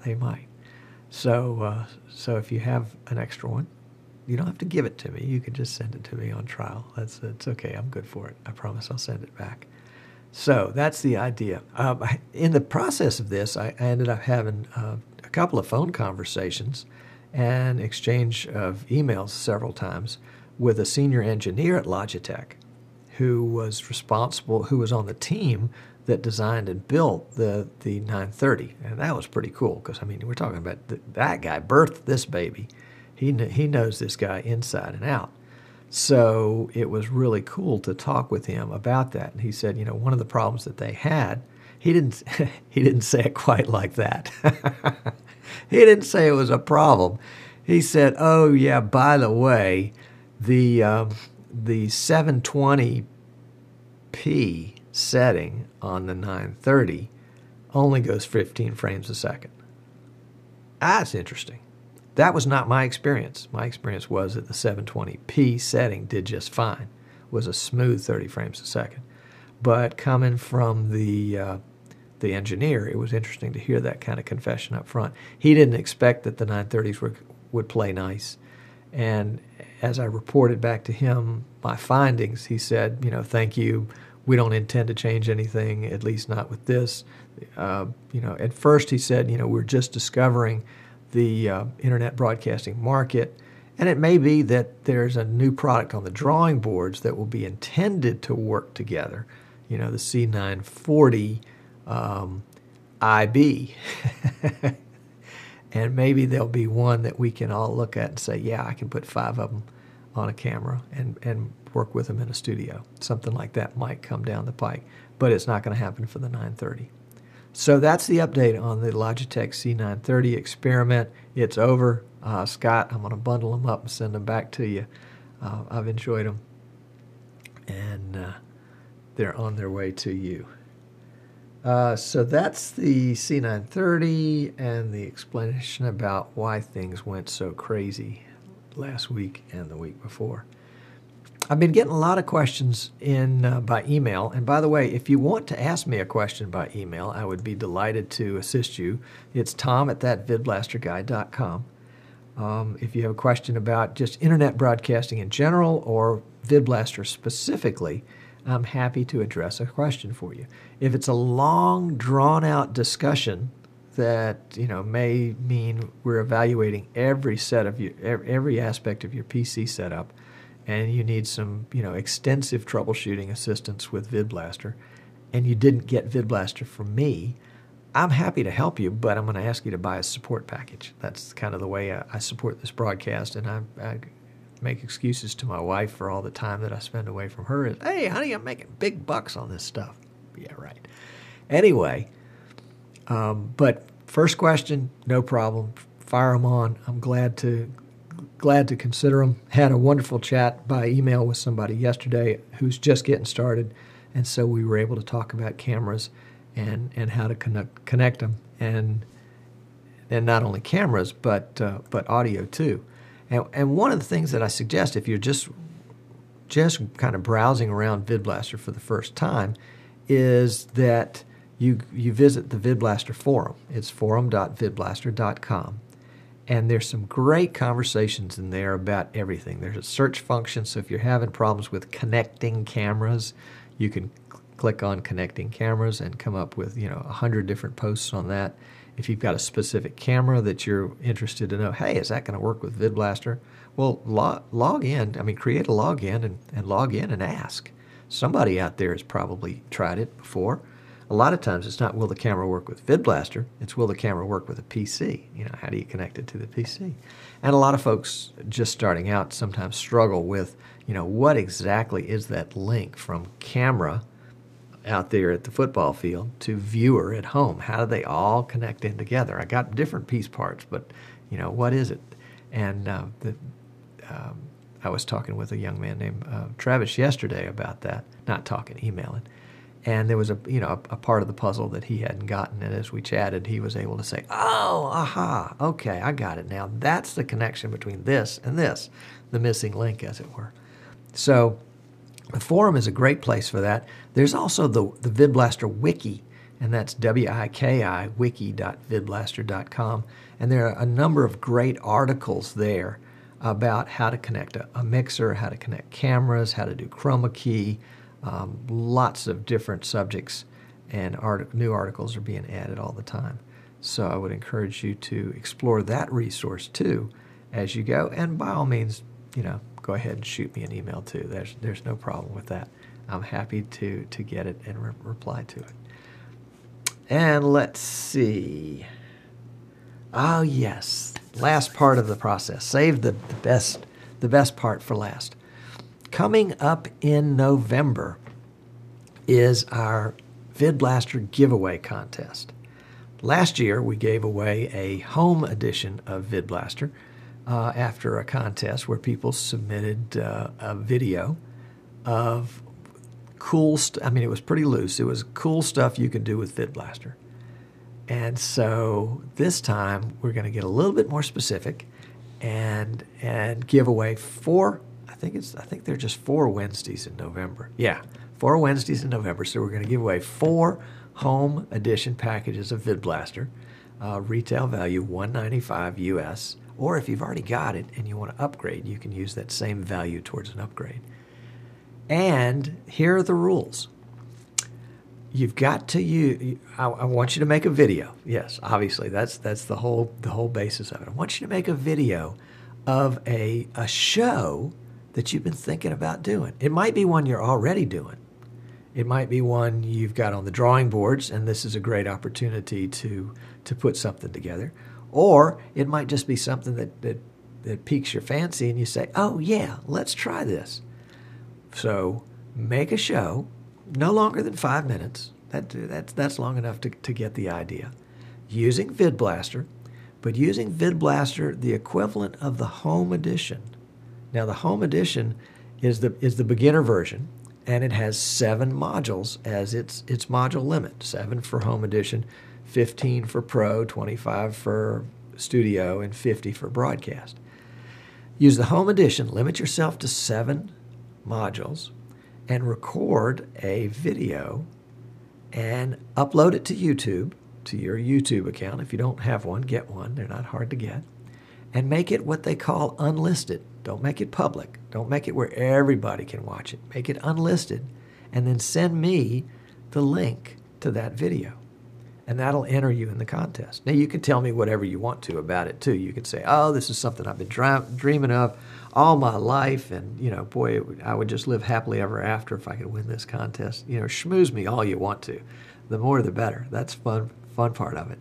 S1: So if you have an extra one, you don't have to give it to me. You can just send it to me on trial. It's okay. I'm good for it. I promise I'll send it back. So that's the idea. In the process of this, I ended up having a couple of phone conversations and exchange of emails several times with a senior engineer at Logitech who was on the team that designed and built the 930. And that was pretty cool because, we're talking about that guy birthed this baby. He knows this guy inside and out. So it was really cool to talk with him about that. And he said, one of the problems that they had, he didn't say it quite like that. He didn't say it was a problem. He said, "Oh yeah, by the way, the 720p setting on the 930 only goes 15 frames a second." That's interesting. That was not my experience. My experience was that the 720p setting did just fine. It was a smooth 30 frames a second. But coming from the engineer, it was interesting to hear that kind of confession up front. He didn't expect that the 930s would play nice. And as I reported back to him my findings, he said, "Thank you. We don't intend to change anything, at least not with this." At first he said, "We're just discovering the internet broadcasting market, and it may be that there's a new product on the drawing boards that will be intended to work together, the C940 IB, and maybe there'll be one that we can all look at and say, yeah, I can put 5 of them on a camera and work with them in a studio." Something like that might come down the pike, but it's not going to happen for the 930. So that's the update on the Logitech C930 experiment. It's over. Scott, I'm going to bundle them up and send them back to you. I've enjoyed them, and they're on their way to you. So that's the C930 and the explanation about why things went so crazy last week and the week before. I've been getting a lot of questions in by email. And by the way, if you want to ask me a question by email, I would be delighted to assist you. It's tom@thatvidblasterguy.com. If you have a question about just internet broadcasting in general or VidBlaster specifically, I'm happy to address a question for you. If it's a long, drawn-out discussion that may mean we're evaluating every aspect of your PC setup, and you need some extensive troubleshooting assistance with VidBlaster, and you didn't get VidBlaster from me, I'm happy to help you, but I'm going to ask you to buy a support package. That's kind of the way I support this broadcast, and I make excuses to my wife for all the time that I spend away from her. Is, "Hey, honey, I'm making big bucks on this stuff." Yeah, right. Anyway, but first question, no problem. Fire them on. I'm glad to consider them. Had a wonderful chat by email with somebody yesterday who's just getting started, and so we were able to talk about cameras and how to connect them, and not only cameras but audio too. And one of the things that I suggest, if you're just kind of browsing around VidBlaster for the first time, is that you visit the VidBlaster forum. It's forum.vidblaster.com. And there's some great conversations in there about everything. There's a search function, so if you're having problems with connecting cameras, you can click on connecting cameras and come up with 100 different posts on that. If you've got a specific camera that you're interested to know, hey, is that going to work with VidBlaster? Well, log in. I mean, create a login and log in and ask. Somebody out there has probably tried it before. A lot of times it's not will the camera work with VidBlaster, it's will the camera work with a PC? How do you connect it to the PC? And a lot of folks just starting out sometimes struggle with, what exactly is that link from camera out there at the football field to viewer at home? How do they all connect in together? I got different piece parts, but, what is it? And I was talking with a young man named Travis yesterday about that, not talking, emailing. And there was a part of the puzzle that he hadn't gotten, and as we chatted, he was able to say, "Oh, aha, okay, I got it now. That's the connection between this and this, the missing link, as it were." So the forum is a great place for that. There's also the VidBlaster Wiki, and that's WIKI, wiki.vidblaster.com, and there are a number of great articles there about how to connect a mixer, how to connect cameras, how to do chroma key. Lots of different subjects and new articles are being added all the time. So I would encourage you to explore that resource too as you go. And by all means, go ahead and shoot me an email too. There's no problem with that. I'm happy to get it and reply to it. And let's see. Oh yes, last part of the process. Save the best part for last. Coming up in November is our VidBlaster giveaway contest. Last year, we gave away a home edition of VidBlaster after a contest where people submitted a video of cool stuff. I mean, it was pretty loose. It was cool stuff you could do with VidBlaster. And so this time, we're going to get a little bit more specific and give away I think they're just 4 Wednesdays in November. Yeah, 4 Wednesdays in November. So we're going to give away 4 home edition packages of VidBlaster, retail value $195 US. Or if you've already got it and you want to upgrade, you can use that same value towards an upgrade. And here are the rules. You've got to I want you to make a video. Yes, obviously that's the whole basis of it. I want you to make a video of a show that you've been thinking about doing. It might be one you're already doing. It might be one you've got on the drawing boards, and this is a great opportunity to put something together. Or it might just be something that piques your fancy, and you say, "Oh yeah, let's try this." So make a show, no longer than 5 minutes. That's long enough to get the idea. Using VidBlaster, but using VidBlaster the equivalent of the home edition. Now, the home edition is the beginner version, and it has 7 modules as its module limit. 7 for home edition, 15 for pro, 25 for studio, and 50 for broadcast. Use the home edition, limit yourself to 7 modules, and record a video and upload it to YouTube, to your YouTube account. If you don't have one, get one. They're not hard to get. And make it what they call unlisted. Don't make it public. Don't make it where everybody can watch it. Make it unlisted, and then send me the link to that video. And that'll enter you in the contest. Now, you can tell me whatever you want to about it, too. You can say, "Oh, this is something I've been dreaming of all my life, and, boy, I would just live happily ever after if I could win this contest." Schmooze me all you want to. The more, the better. That's fun part of it.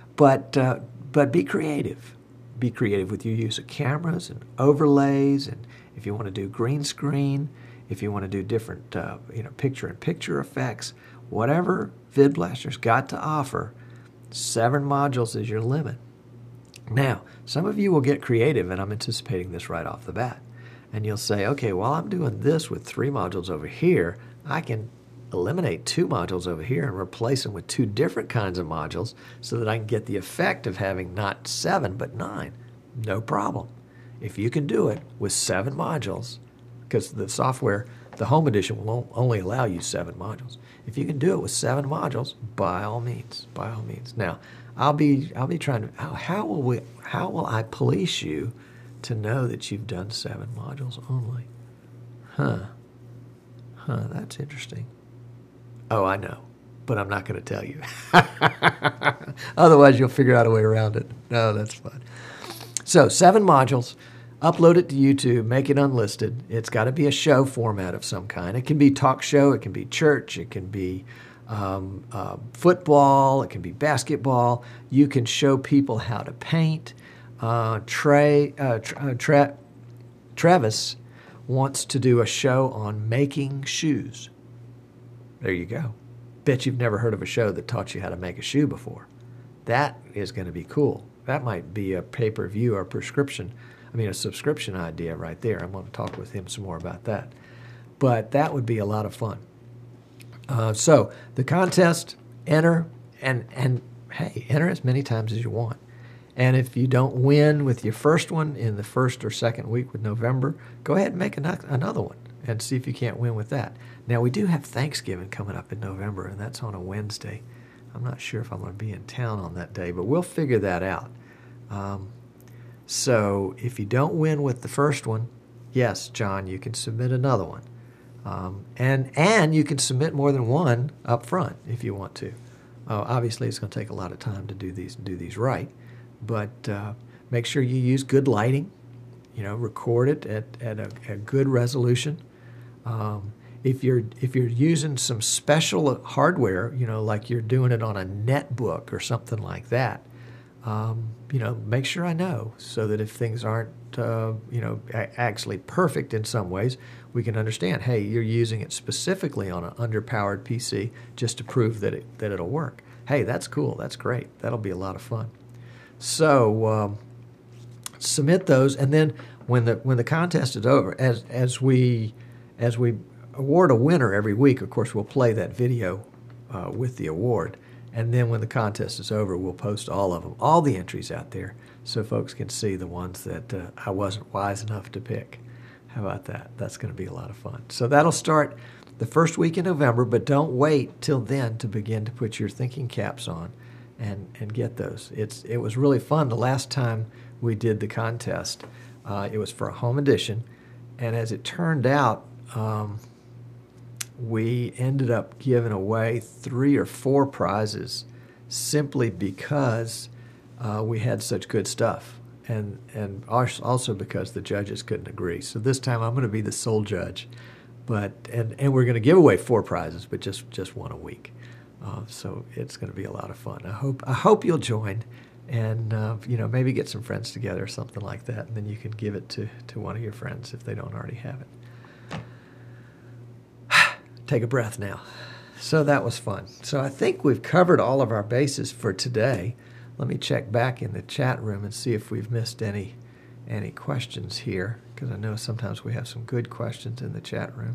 S1: But be creative. Be creative with your use of cameras and overlays, and if you want to do green screen, if you want to do different, picture-in-picture effects, whatever VidBlaster's got to offer, 7 modules is your limit. Now, some of you will get creative, and I'm anticipating this right off the bat, and you'll say, "Okay, while I'm doing this with 3 modules over here, I can eliminate 2 modules over here and replace them with 2 different kinds of modules so that I can get the effect of having not 7 but 9. No problem. If you can do it with 7 modules, because the software, the home edition, will only allow you 7 modules. If you can do it with 7 modules, by all means, by all means. Now, I'll be trying to. How will I police you to know that you've done 7 modules only? That's interesting. Oh, I know, but I'm not going to tell you. Otherwise, you'll figure out a way around it. No, that's fun. So 7 modules, upload it to YouTube, make it unlisted. It's got to be a show format of some kind. It can be talk show, it can be church, it can be football, it can be basketball. You can show people how to paint. Travis wants to do a show on making shoes. There you go. Bet you've never heard of a show that taught you how to make a shoe before. That is going to be cool. That might be a pay-per-view or a subscription idea right there. I'm going to talk with him some more about that. But that would be a lot of fun. So the contest, enter, and hey, enter as many times as you want. And if you don't win with your first one in the first or second week with November, go ahead and make another one and see if you can't win with that. Now, we do have Thanksgiving coming up in November, and that's on a Wednesday. I'm not sure if I'm going to be in town on that day, but we'll figure that out. So if you don't win with the first one, yes, John, you can submit another one. And you can submit more than one up front if you want to. Obviously, it's going to take a lot of time to do these right, but make sure you use good lighting. Record it at a good resolution. If you're using some special hardware, like you're doing it on a netbook or something like that, make sure I know so that if things aren't actually perfect in some ways, we can understand, hey, you're using it specifically on an underpowered PC just to prove that it'll work. Hey, that's cool. That's great. That'll be a lot of fun. So submit those, and then when the contest is over, as we award a winner every week, of course, we'll play that video with the award. And then when the contest is over, we'll post all of them, all the entries out there, so folks can see the ones that I wasn't wise enough to pick. How about that? That's going to be a lot of fun. So that'll start the first week in November, but don't wait till then to begin to put your thinking caps on and get those. It was really fun the last time we did the contest. It was for a home edition, and as it turned out, we ended up giving away 3 or 4 prizes simply because we had such good stuff, and also because the judges couldn't agree. So this time I'm going to be the sole judge, and we're going to give away 4 prizes, but just one a week. So it's going to be a lot of fun. I hope you'll join, and maybe get some friends together or something like that, and then you can give it to one of your friends if they don't already have it. Take a breath now. So that was fun. So I think we've covered all of our bases for today. Let me check back in the chat room and see if we've missed any questions here, because I know sometimes we have some good questions in the chat room.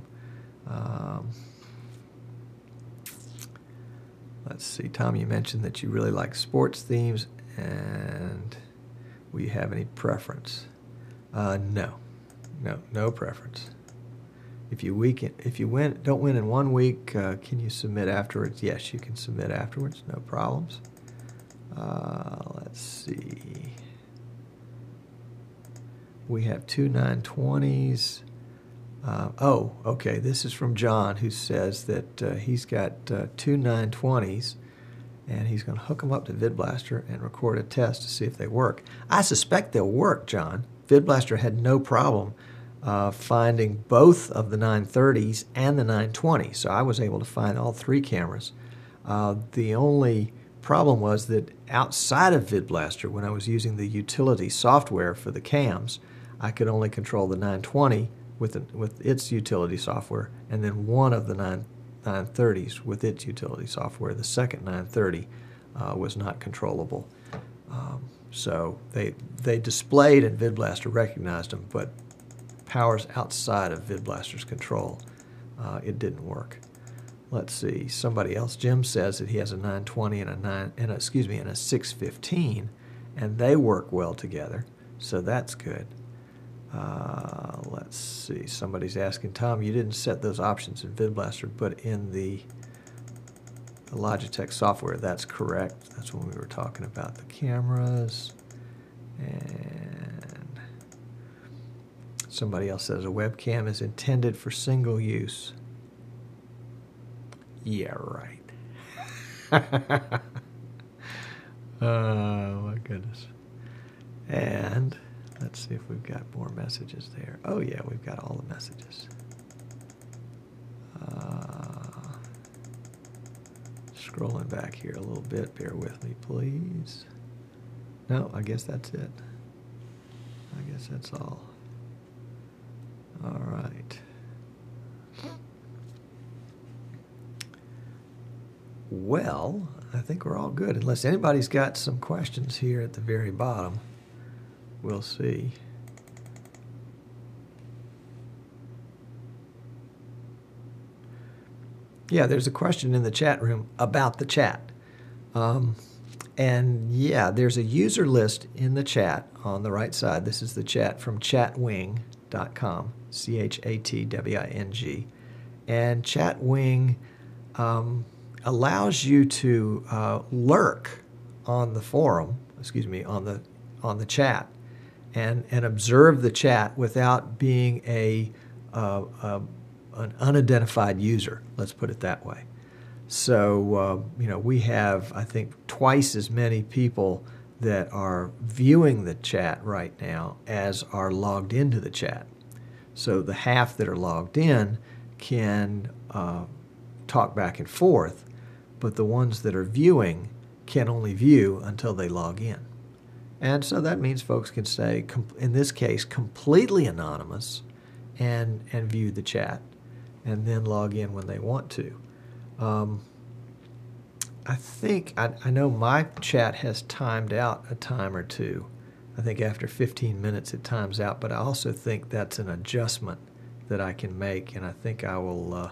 S1: Let's see. Tom, you mentioned that you really like sports themes, and will you have any preference? No preference. If you don't win in one week, can you submit afterwards? Yes, you can submit afterwards. No problems. Let's see. We have 2 920s. Okay. This is from John, who says that he's got 2 920s, and he's going to hook them up to VidBlaster and record a test to see if they work. I suspect they'll work, John. VidBlaster had no problem finding both of the 930s and the 920. So I was able to find all 3 cameras. The only problem was that outside of VidBlaster, when I was using the utility software for the cams, I could only control the 920 with its utility software, and then one of the 930s with its utility software. The second 930 was not controllable. So they displayed and VidBlaster recognized them, but powers outside of VidBlaster's control, it didn't work. Let's see. Somebody else, Jim, says that he has a 920 and a 615, and they work well together. So that's good. Let's see. Somebody's asking, Tom, you didn't set those options in VidBlaster, but in the the Logitech software. That's correct. That's when we were talking about the cameras. And somebody else says a webcam is intended for single use. Yeah, right. Oh, my goodness. And let's see if we've got more messages there. Oh, yeah, we've got all the messages. Scrolling back here a little bit. Bear with me, please. No, I guess that's it. I guess that's all. All right. Well, I think we're all good. Unless anybody's got some questions here at the very bottom. We'll see. Yeah, there's a question in the chat room about the chat. And yeah, there's a user list in the chat on the right side. This is the chat from chatwing.com, ChatWing. And Chatwing allows you to lurk on the forum, on the chat, and observe the chat without being an unidentified user. Let's put it that way. So, we have, I think, twice as many people that are viewing the chat right now as are logged into the chat. So the half that are logged in can talk back and forth, but the ones that are viewing can only view until they log in. And so that means folks can stay, in this case, completely anonymous and view the chat and then log in when they want to. I know my chat has timed out a time or two. I think after 15 minutes it times out, but I also think that's an adjustment that I can make, and I think I will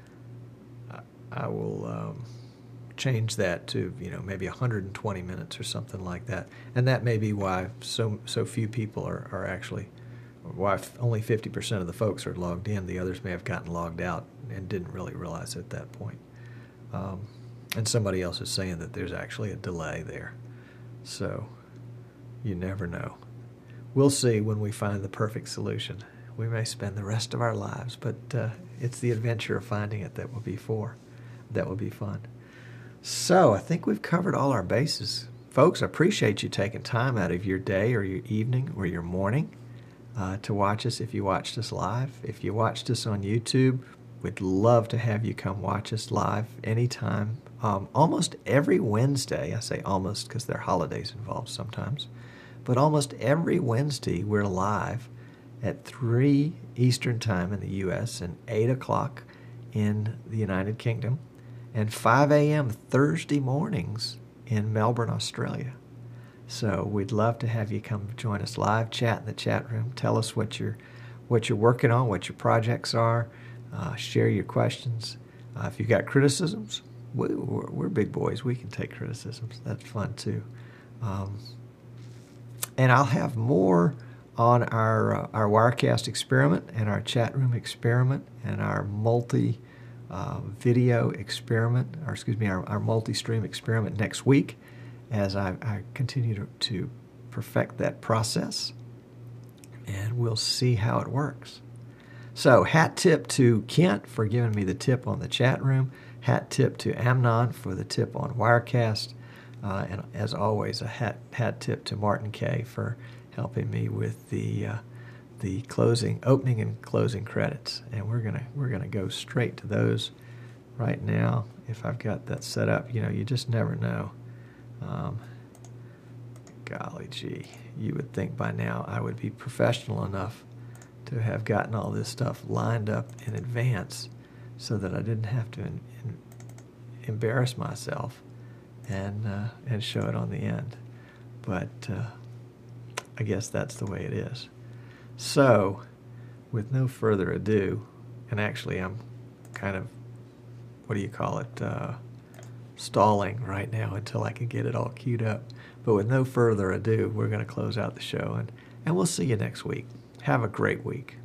S1: change that to maybe 120 minutes or something like that. And that may be why so few people are actually, why only 50% of the folks are logged in. The others may have gotten logged out and didn't really realize it at that point. And somebody else is saying that there's actually a delay there. So you never know. We'll see when we find the perfect solution. We may spend the rest of our lives, but it's the adventure of finding it that will be fun. So I think we've covered all our bases. Folks, I appreciate you taking time out of your day or your evening or your morning to watch us if you watched us live. If you watched us on YouTube, we'd love to have you come watch us live anytime. Almost every Wednesday, I say almost because there are holidays involved sometimes, but almost every Wednesday we're live at 3 Eastern Time in the U.S. and 8 o'clock in the United Kingdom, and 5 a.m. Thursday mornings in Melbourne, Australia. So we'd love to have you come join us live, chat in the chat room. Tell us what you're working on, what your projects are. Share your questions. If you've got criticisms, we're big boys. We can take criticisms. That's fun too. And I'll have more on our Wirecast experiment and our chat room experiment and our video experiment, our multi-stream experiment next week as I continue to perfect that process, and we'll see how it works. So hat tip to Kent for giving me the tip on the chat room. Hat tip to Amnon for the tip on Wirecast. And as always, a hat tip to Martin Kay for helping me with the opening and closing credits. And we're gonna go straight to those right now. If I've got that set up, you just never know. Golly gee, you would think by now I would be professional enough to have gotten all this stuff lined up in advance so that I didn't have to embarrass myself and show it on the end. But I guess that's the way it is. So, with no further ado, and actually I'm kind of, stalling right now until I can get it all queued up. But with no further ado, we're going to close out the show, and we'll see you next week. Have a great week.